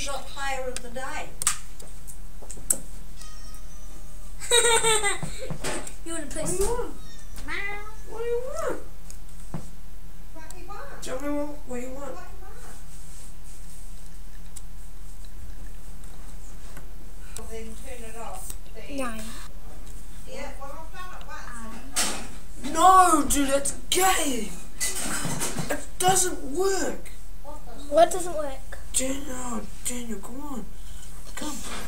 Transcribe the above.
shot player of the day. You want to put What do you want? What do you want? What do you want? Tell me what you want. What do you want? Then turn it off. No. Yeah, well I've done it once. No, dude, that's gay. It doesn't work. What doesn't work? Daniel, come on. Come.